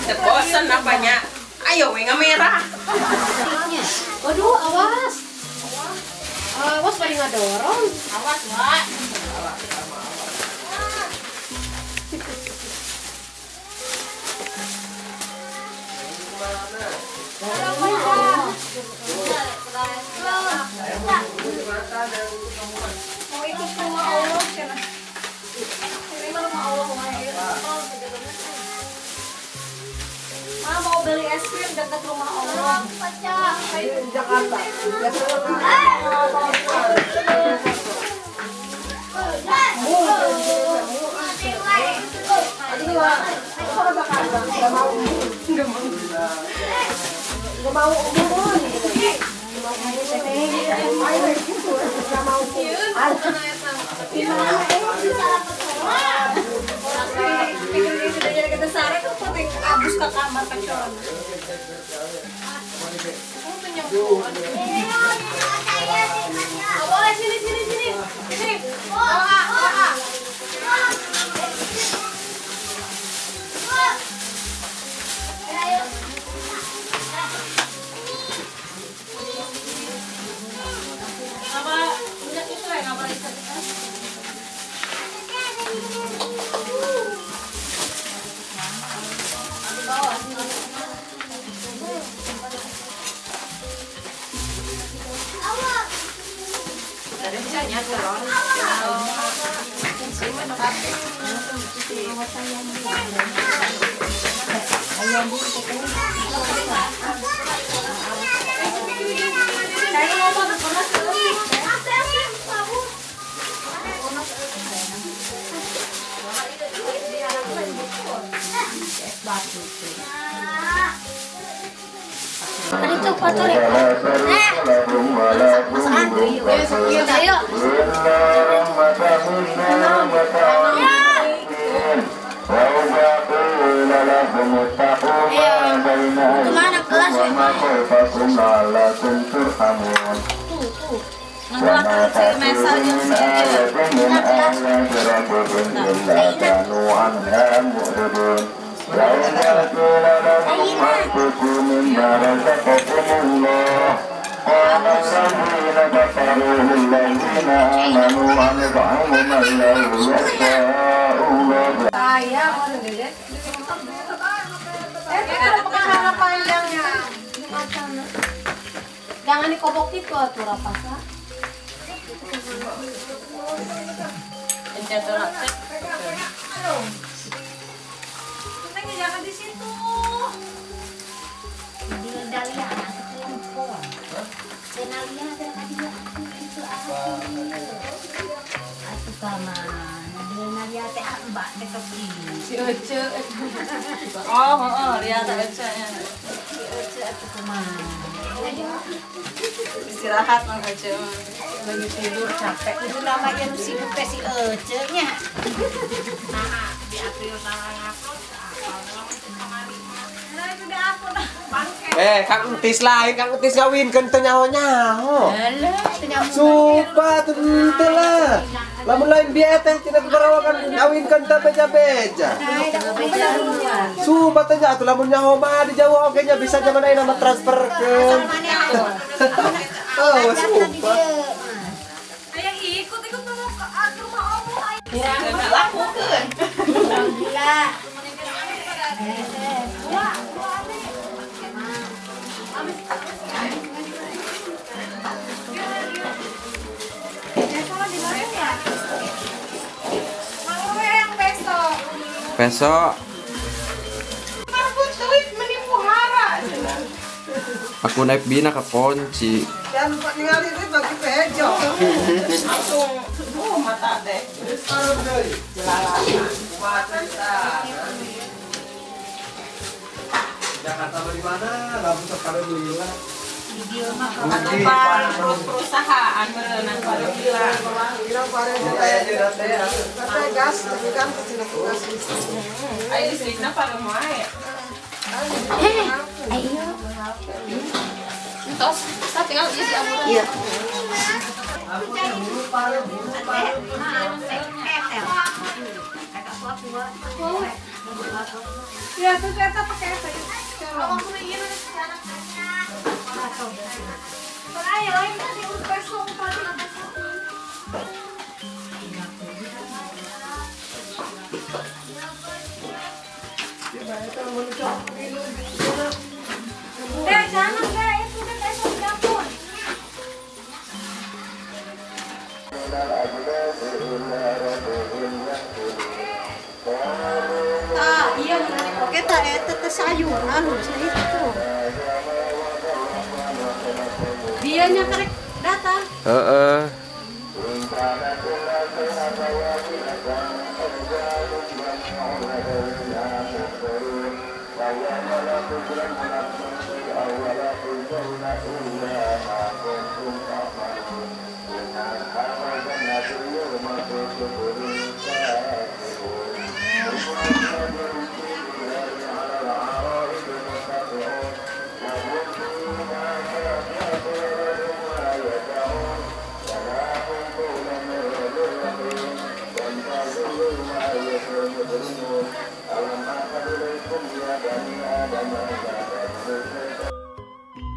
bosan apanya. Ayo we merah. Waduh, awas. Awas pada ngadorong. Awas, Mbak. Mau ikut ke rumah Allah kan? Ini mah rumah Allah mau beli es krim dekat rumah Allah. Di Jakarta. Abis ke kamar kecoran. Boleh sini. Itu kotor ya. Mas Andri, ayo. Kemana kelas? Ngelakar si Mesa yang panjangnya. Jangan dikobok itu tuh rapasa. Jangan di situ. Di Dalia anak perempuan. Senalia ada dia itu aku. Aku kamar. Nadia teh mbak dekat ini. Si Ece. Oh, lihat Ece-nya. Si Ece aku kemana? Istirahat Mang Ece. Lagi tidur capek. Itu namanya sibuk teh si Ece-nya. Nah, di April tanggal aku. Kang Entis lain, Kang Entis ngawinkeun teu nyaho-nyaho. Alah, Sumpah teu lah. Lamun lain bieu teh cenah barawakan ngawinkeun teh beja-beja. Sumpah teh nya atuh lamun nyaho mah di Jawa oge nya bisa zaman ayeuna mah transferkeun. Oh, sumpah. Ayo ikut ke rumah Allah. Ya, enggak lakukeun. gila. Besok aku naik bina ke kunci. Dan ningali duit bagi pejo. Langsung mata deh. Jakarta di mana? Lalu sekarang gila. Video mah Perusahaan berenang pada gila. Gas, tapi kan kecil gas. Ayo listriknya pada mulai. ayo. Tos, kita tinggal isi amuran. Iya. Ya, tuh ternyata pakai apa ya? Kalau aku ingin ada sekarang. Ayo, ini tadi udah besok tadi. Jangan deh, itu udah besok di dapur. Iya oke tak tete sayur halus itu. Dianya karek datang. Heeh. Alam